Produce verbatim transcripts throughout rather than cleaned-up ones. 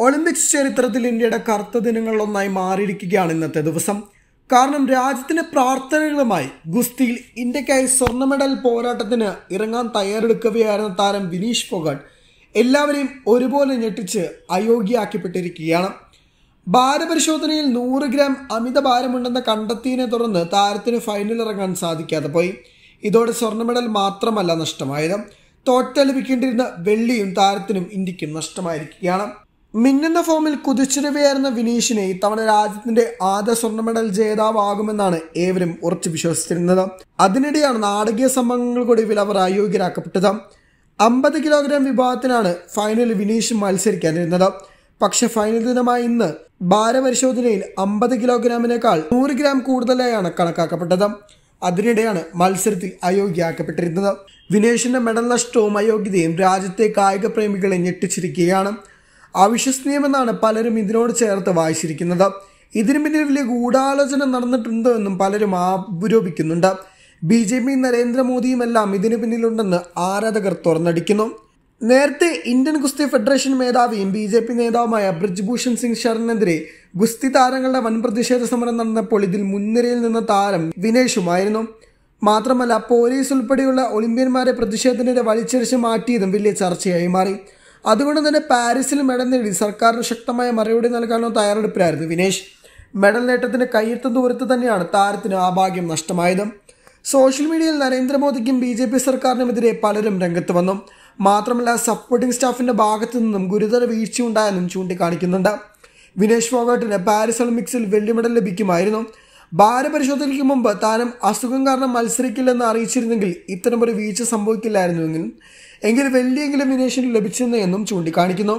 Olympics ചരിത്രത്തിൽ ഇന്ത്യയുടെ കറുത്ത ദിനങ്ങളിലൊന്നായി മാറിയിരിക്കുകയാണ് ഇന്നത്തെ ദിവസം. കാരണം രാജ്യത്തിന്റെ പ്രാർത്ഥനകളുമായി ഗുസ്തിയിൽ ഇന്ത്യക്കായി സ്വർണ്ണ മെഡൽ പോരാട്ടത്തിന് ഇറങ്ങാൻ തയ്യാറെടുക്കവെയായിരുന്ന താരം വിനീഷ് ഫോഗട്ട് എല്ലാവരെയും ഒരുപോലെ ഞെട്ടിച്ച് അയോഗ്യയാക്കപ്പെട്ടിരിക്കുകയാണ്. ഭാരപരിശോധനയിൽ നൂറ് ഗ്രാം അമിത ഭാരമുണ്ടെന്ന് കണ്ടെത്തിയതിനെ തുടർന്ന് താരത്തിന് ഫൈനൽ ഇറങ്ങാൻ സാധിക്കാതെ പോയി. ഇതോടെ സ്വർണ്ണ മെഡൽ മാത്രമല്ല നഷ്ടമായത്, തോറ്റ ലഭിക്കേണ്ടിരുന്ന വെള്ളിയും താരത്തിനും ഇന്ത്യക്കും നഷ്ടമായിരിക്കുകയാണ്. മിന്നുന്ന ഫോമിൽ കുതിച്ചുരവിയായിരുന്ന വിനീഷിനെ ഇത്തവണ രാജ്യത്തിന്റെ ആദ്യ സ്വർണ്ണ മെഡൽ ജേതാവാകുമെന്നാണ് ഏവരും ഉറച്ചു വിശ്വസിച്ചിരുന്നത്. അതിനിടെയാണ് നാടകീയ സംഭവങ്ങൾക്കൊടുവിൽ അവർ അയോഗ്യരാക്കപ്പെട്ടത്. അമ്പത് കിലോഗ്രാം വിഭാഗത്തിനാണ് ഫൈനലിൽ വിനീഷ് മത്സരിക്കാനിരുന്നത്. പക്ഷെ ഫൈനൽ ദിനമായ ഇന്ന് ഭാരപരിശോധനയിൽ അമ്പത് കിലോഗ്രാമിനേക്കാൾ നൂറ് ഗ്രാം കൂടുതലായാണ് കണക്കാക്കപ്പെട്ടത്. അതിനിടെയാണ് മത്സരത്തിൽ അയോഗ്യയാക്കപ്പെട്ടിരുന്നത്. വിനേഷിന്റെ മെഡൽ നഷ്ടവും അയോഗ്യതയും രാജ്യത്തെ കായിക പ്രേമികളെ ഞെട്ടിച്ചിരിക്കുകയാണ്. അവിശ്വസനീയമെന്നാണ് പലരും ഇതിനോട് ചേർത്ത് വായിച്ചിരിക്കുന്നത്. ഇതിനു പിന്നിൽ വലിയ ഗൂഢാലോചന നടന്നിട്ടുണ്ടോ എന്നും പലരും ആരോപിക്കുന്നുണ്ട്. ബി ജെ പി നരേന്ദ്രമോദിയുമെല്ലാം ഇതിനു പിന്നിലുണ്ടെന്ന് ആരാധകർ തുറന്നടിക്കുന്നു. നേരത്തെ ഇന്ത്യൻ ഗുസ്തി ഫെഡറേഷൻ മേധാവിയും ബി ജെ പി നേതാവുമായ ബ്രിജ്ഭൂഷൺ സിംഗ് ശരണിനെതിരെ ഗുസ്തി താരങ്ങളുടെ വൻ പ്രതിഷേധ സമരം നടന്നപ്പോൾ ഇതിൽ മുൻനിരയിൽ നിന്ന താരം വിനേഷുമായിരുന്നു. മാത്രമല്ല പോലീസ് ഉൾപ്പെടെയുള്ള ഒളിമ്പ്യന്മാരെ പ്രതിഷേധത്തിനെതിരെ വലിച്ചെറിച്ച് മാറ്റിയതും വലിയ ചർച്ചയായി മാറി. അതുകൊണ്ട് തന്നെ പാരീസിൽ മെഡൽ നേടി സർക്കാരിന് ശക്തമായ മറുപടി നൽകാനുള്ള തയ്യാറെടുപ്പിലായിരുന്നു വിനേഷ്. മെഡൽ നേട്ടത്തിന് കയ്യെത്തും ദൂരത്ത് തന്നെയാണ് താരത്തിന് ആ ഭാഗ്യം നഷ്ടമായത്. സോഷ്യൽ മീഡിയയിൽ നരേന്ദ്രമോദിക്കും ബി ജെ പി സർക്കാരിനുമെതിരെ പലരും രംഗത്ത് വന്നു. മാത്രമല്ല സപ്പോർട്ടിംഗ് സ്റ്റാഫിന്റെ ഭാഗത്തു നിന്നും ഗുരുതര വീഴ്ചയുണ്ടായെന്നും ചൂണ്ടിക്കാണിക്കുന്നുണ്ട്. വിനേഷ് ഫോഗട്ടിന് പാരീസ് ഒളിമ്പിക്സിൽ വെള്ളി മെഡൽ ലഭിക്കുമായിരുന്നു. ഭാരപരിശോധനയ്ക്ക് മുമ്പ് താരം അസുഖം കാരണം മത്സരിക്കില്ലെന്ന് അറിയിച്ചിരുന്നെങ്കിൽ ഇത്തരമൊരു വീഴ്ച സംഭവിക്കില്ലായിരുന്നുവെങ്കിൽ എങ്കിൽ വെള്ളിയെങ്കിലും വിനേഷിന് ലഭിച്ചെന്നും ചൂണ്ടിക്കാണിക്കുന്നു.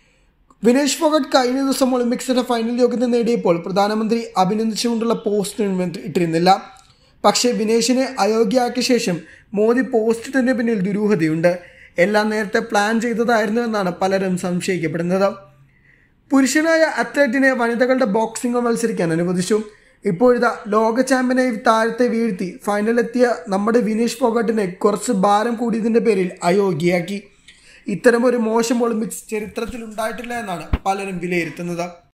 വിനേഷ് ഫോഗട്ട് കഴിഞ്ഞ ദിവസം ഒളിമ്പിക്സിന്റെ ഫൈനൽ യോഗ്യത നേടിയപ്പോൾ പ്രധാനമന്ത്രി അഭിനന്ദിച്ചുകൊണ്ടുള്ള പോസ്റ്റ് ഇട്ടിരുന്നില്ല. പക്ഷേ വിനേഷിനെ അയോഗ്യയാക്കിയ ശേഷം മോദി പോസ്റ്റ് ഇട്ടതിന് പിന്നിൽ ദുരൂഹതയുണ്ട്. എല്ലാം നേരത്തെ പ്ലാൻ ചെയ്തതായിരുന്നു എന്നാണ് പലരും സംശയിക്കപ്പെടുന്നത്. പുരുഷനായ അത്ലറ്റിനെ വനിതകളുടെ ബോക്സിംഗ് മത്സരിക്കാൻ അനുവദിച്ചു. ഇപ്പോഴിതാ ലോക ചാമ്പ്യനായി താരത്തെ വീഴ്ത്തി ഫൈനലെത്തിയ നമ്മുടെ വിനീഷ് ഫോഗട്ടിനെ കുറച്ച് ഭാരം കൂടിയതിൻ്റെ പേരിൽ അയോഗ്യയാക്കി. ഇത്തരമൊരു മോശം ഒളിമ്പിക്സ് ചരിത്രത്തിൽ ഉണ്ടായിട്ടില്ല എന്നാണ് പലരും വിലയിരുത്തുന്നത്.